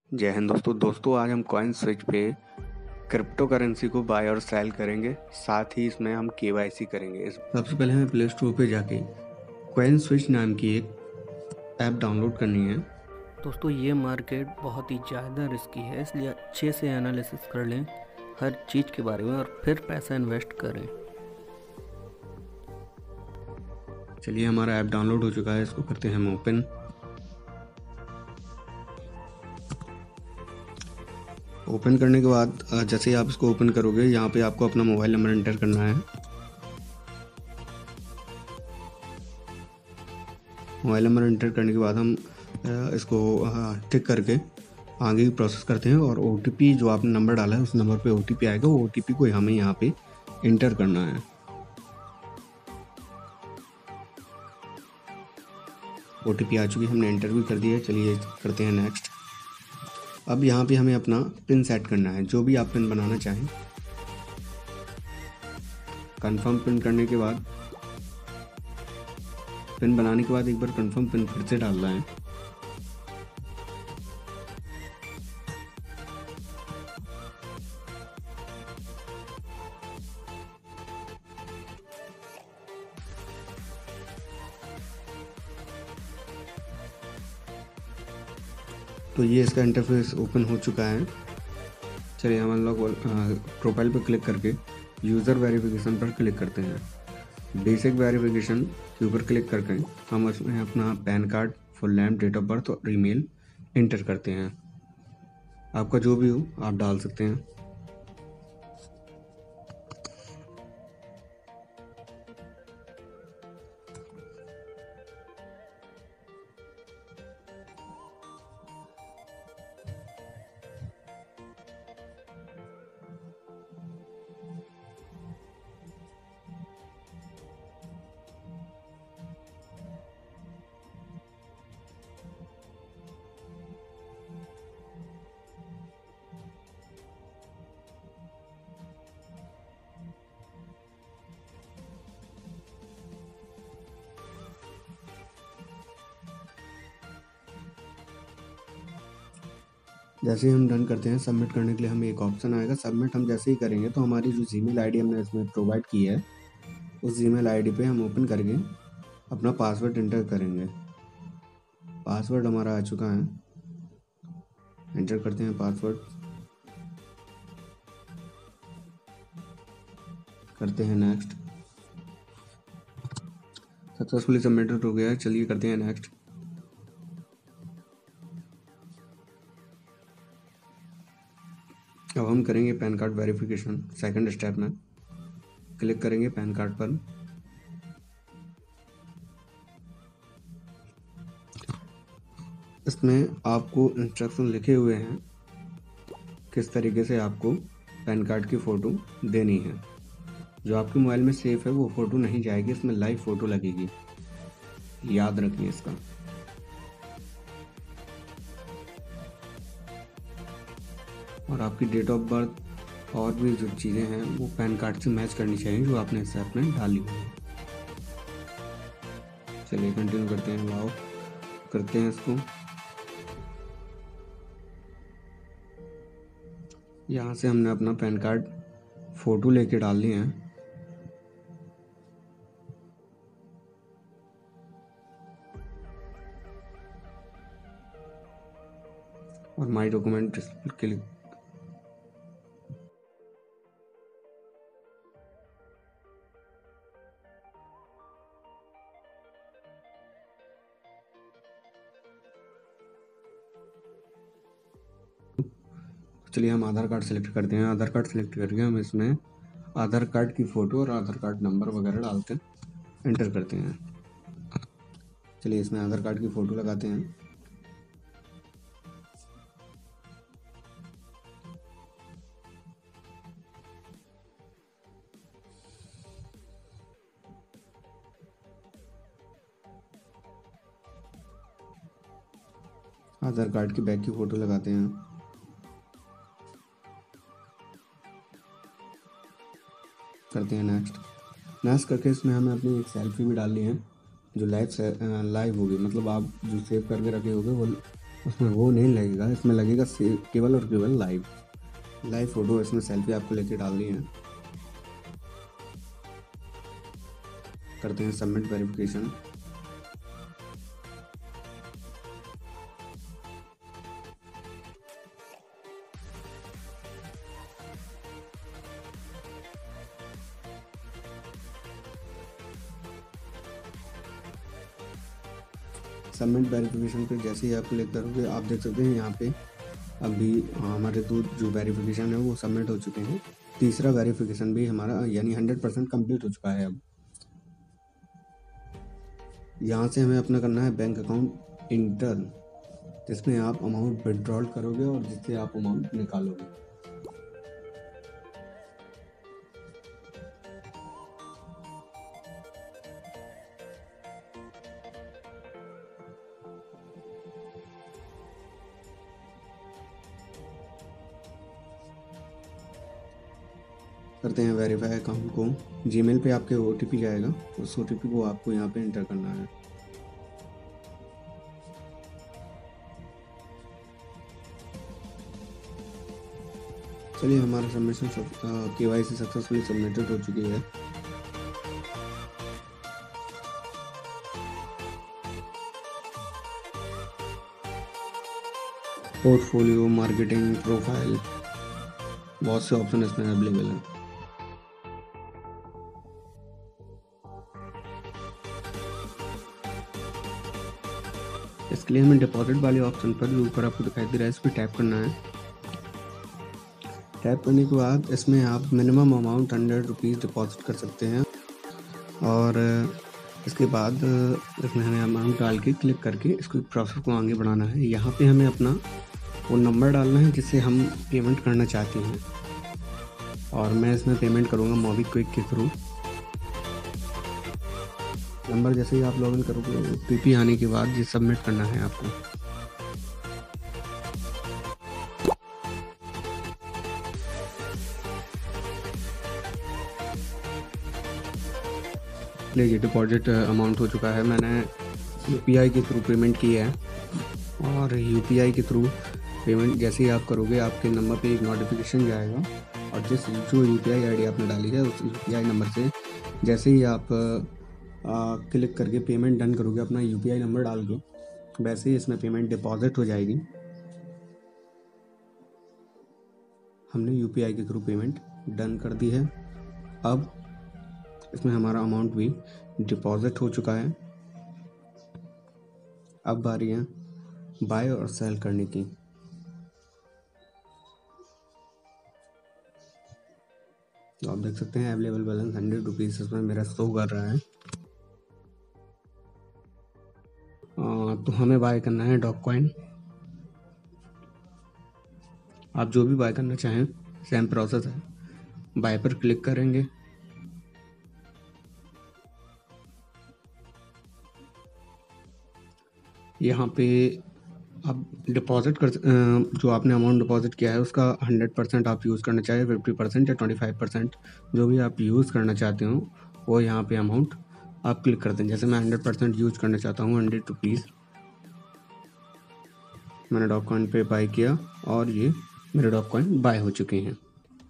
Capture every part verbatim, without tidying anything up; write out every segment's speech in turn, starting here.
जय हिंद दोस्तों दोस्तों आज हम कॉइन स्विच पे क्रिप्टो करेंसी को बाय और सेल करेंगे, साथ ही इसमें हम केवाईसी करेंगे। सबसे पहले हमें प्ले स्टोर पे जाके कॉइन स्विच नाम की एक ऐप डाउनलोड करनी है। दोस्तों ये मार्केट बहुत ही ज़्यादा रिस्की है, इसलिए अच्छे से एनालिसिस कर लें हर चीज़ के बारे में और फिर पैसा इन्वेस्ट करें। चलिए हमारा ऐप डाउनलोड हो चुका है, इसको करते हैं हम ओपन। ओपन करने के बाद जैसे ही आप इसको ओपन करोगे, यहाँ पे आपको अपना मोबाइल नंबर एंटर करना है। मोबाइल नंबर एंटर करने के बाद हम इसको टिक करके आगे की प्रोसेस करते हैं और ओ टी पी जो आपने नंबर डाला है उस नंबर पे ओ टी पी आएगा, वो ओ टी पी को हमें यहाँ पे इंटर करना है। ओ टी पी आ चुकी है, हमने एंटर भी कर दिया है। चलिए करते हैं नेक्स्ट। अब यहाँ पे हमें अपना पिन सेट करना है, जो भी आप पिन बनाना चाहें। कंफर्म पिन करने के बाद पिन बनाने के बाद एक बार कंफर्म पिन फिर से डालना है। तो ये इसका इंटरफेस ओपन हो चुका है। चलिए हम लोग प्रोफाइल पर क्लिक करके यूज़र वेरिफिकेशन पर क्लिक करते हैं। बेसिक वेरिफिकेशन के ऊपर क्लिक करके हम उसमें अपना PAN card, full name, date of birth और ईमेल इंटर करते हैं। आपका जो भी हो आप डाल सकते हैं। जैसे ही हम डन करते हैं, सबमिट करने के लिए हमें एक ऑप्शन आएगा। सबमिट हम जैसे ही करेंगे तो हमारी जो जीमेल आईडी हमने इसमें प्रोवाइड की है, उस जीमेल आईडी पे हम ओपन करके अपना पासवर्ड एंटर करेंगे। पासवर्ड हमारा आ चुका है, एंटर करते हैं पासवर्ड, करते हैं नेक्स्ट। सक्सेसफुली सबमिटेड हो गया है। चलिए करते हैं नेक्स्ट। अब हम करेंगे PAN card verification. Second step में क्लिक करेंगे पैन कार्ड पर। इसमें आपको इंस्ट्रक्शन लिखे हुए हैं किस तरीके से आपको पैन कार्ड की फ़ोटो देनी है। जो आपके मोबाइल में सेफ है वो फ़ोटो नहीं जाएगी, इसमें लाइव फ़ोटो लगेगी, याद रखिए इसका। और आपकी डेट ऑफ बर्थ और भी जो चीज़ें हैं वो पैन कार्ड से मैच करनी चाहिए, जो आपने इस ऐप में डाली हुई है। चलिए कंटिन्यू करते हैं, अलाउ करते हैं इसको। यहाँ से हमने अपना पैन कार्ड फ़ोटो लेके डाल लिए हैं। और माई डॉक्यूमेंट क्लिक चलिए हम आधार कार्ड सेलेक्ट करते हैं। आधार कार्ड सेलेक्ट करके हम इसमें आधार कार्ड की फ़ोटो और आधार कार्ड नंबर वगैरह डालते हैं, एंटर करते हैं। चलिए इसमें आधार कार्ड की फ़ोटो लगाते हैं। आधार कार्ड की बैक की फ़ोटो लगाते हैं। करते हैं नेक्स्ट। नेक्स्ट करके इसमें हमें अपनी एक सेल्फी भी डालनी है, जो लाइव लाइव होगी, मतलब आप जो सेव करके रखे होगे वो उसमें वो नहीं लगेगा, इसमें लगेगा केवल और केवल लाइव लाइव फ़ोटो। इसमें सेल्फी आपको लेके डालनी है। करते हैं सबमिट वेरिफिकेशन। सबमिट वेरिफिकेशन पे जैसे ही आप क्लिक करोगे आप देख सकते हैं यहाँ पे अभी हमारे दो जो वेरिफिकेशन है वो सबमिट हो चुके हैं। तीसरा वेरिफिकेशन भी हमारा यानी हंड्रेड परसेंट कम्प्लीट हो चुका है। अब यहाँ से हमें अपना करना है बैंक अकाउंट इंटर, जिसमें आप अमाउंट विड्रॉल करोगे और जिससे आप अमाउंट निकालोगे। करते हैं वेरीफाई अकाउंट को। जीमेल पे आपके ओटीपी जाएगा, उस ओटीपी को आपको यहाँ पे एंटर करना है। चलिए हमारा सबमिशन केवाईसी सक्सेसफुली सबमिटेड हो चुकी है। पोर्टफोलियो, मार्केटिंग, प्रोफाइल, बहुत से ऑप्शन इसमें अवेलेबल हैं। इसके लिए हमें डिपॉजिट वाले ऑप्शन पर जो ऊपर आपको दिखाई दे रहा है इस पर टैप करना है। टैप करने के बाद इसमें आप minimum amount hundred rupees deposit कर सकते हैं और इसके बाद इसमें हमें अमाउंट डाल के क्लिक करके इसको प्रोसेस को आगे बढ़ाना है। यहाँ पे हमें अपना वो नंबर डालना है जिससे हम पेमेंट करना चाहते हैं और मैं इसमें पेमेंट करूँगा मोबीक्विक के थ्रू। नंबर जैसे ही आप लॉगिन करोगे पीपी आने के बाद ये सबमिट करना है आपको। लीजिए डिपॉजिट अमाउंट हो चुका है। मैंने यूपीआई के थ्रू पेमेंट की है और यूपीआई के थ्रू पेमेंट जैसे ही आप करोगे आपके नंबर पे एक नोटिफिकेशन जाएगा और जिस जो यूपीआई आईडी आपने डाली है उस यूपीआई नंबर से जैसे ही आप आ, क्लिक करके पेमेंट डन करोगे अपना यूपीआई नंबर डाल के, वैसे ही इसमें पेमेंट डिपॉजिट हो जाएगी। हमने यूपीआई के थ्रू पेमेंट डन कर दी है। अब इसमें हमारा अमाउंट भी डिपॉजिट हो चुका है। अब बारी है बाय और सेल करने की। तो आप देख सकते हैं अवेलेबल बैलेंस हंड्रेड रुपीज़ इसमें मेरा शो कर रहा है। आ, तो हमें बाय करना है डॉग कॉइन। आप जो भी बाय करना चाहें सेम प्रोसेस है। बाय पर क्लिक करेंगे, यहाँ पे आप डिपॉजिट कर जो आपने अमाउंट डिपॉजिट किया है उसका हंड्रेड परसेंट आप यूज़ करना चाहें, फिफ्टी परसेंट या ट्वेंटी फाइव परसेंट जो भी आप यूज़ करना चाहते हो वो यहाँ पे अमाउंट आप क्लिक कर दें। जैसे मैं हंड्रेड परसेंट यूज़ करना चाहता हूँ हंड्रेड रुपीज़, मैंने डॉग कॉइन पे बाय किया और ये मेरे डॉग कॉइन बाय हो चुके हैं।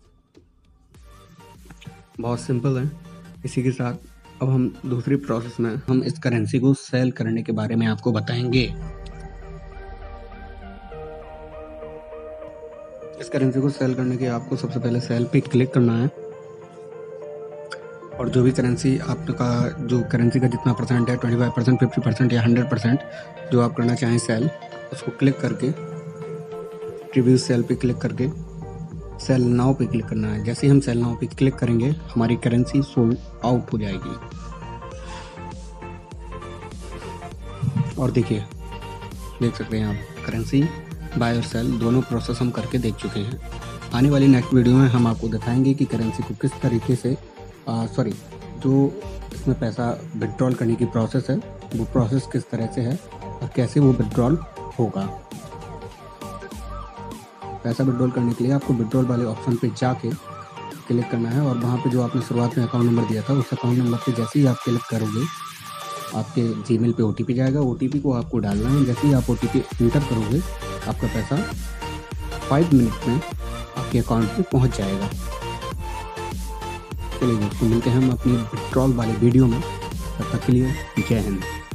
बहुत सिंपल है। इसी के साथ अब हम दूसरी प्रोसेस में हम इस करेंसी को सेल करने के बारे में आपको बताएंगे। इस करेंसी को सेल करने के आपको सबसे पहले सेल पे क्लिक करना है और जो भी करेंसी आपका जो करेंसी का जितना परसेंट है twenty five percent, fifty percent या हंड्रेड परसेंट जो आप करना चाहें सेल, उसको क्लिक करके प्रीव्यू सेल पे क्लिक करके सेल नाउ पे क्लिक करना है। जैसे ही हम सेल नाउ पे क्लिक करेंगे हमारी करेंसी सोल्ड आउट हो जाएगी। और देखिए देख सकते हैं आप करेंसी बाय और सेल दोनों प्रोसेस हम करके देख चुके हैं। आने वाली नेक्स्ट वीडियो में हम आपको दिखाएंगे कि करेंसी को किस तरीके से सॉरी जो इसमें पैसा विड्रॉल करने की प्रोसेस है वो प्रोसेस किस तरह से है और कैसे वो विड्रॉल होगा। पैसा विड्रॉल करने के लिए आपको विड्रॉल वाले ऑप्शन पे जाके क्लिक करना है और वहाँ पे जो आपने शुरुआत में अकाउंट नंबर दिया था उस अकाउंट नंबर पे जैसे ही आप क्लिक करोगे आपके जीमेल पे ओटीपी जाएगा। ओटीपी को आपको डालना है। जैसे ही आप ओटीपी इंटर करोगे आपका पैसा फाइव मिनट में आपके अकाउंट पे पहुंच जाएगा। चलिए दोस्तों, मिलते हैं हम अपनी विड्रॉल वाले वीडियो में। तब तक के लिए जय हिंद।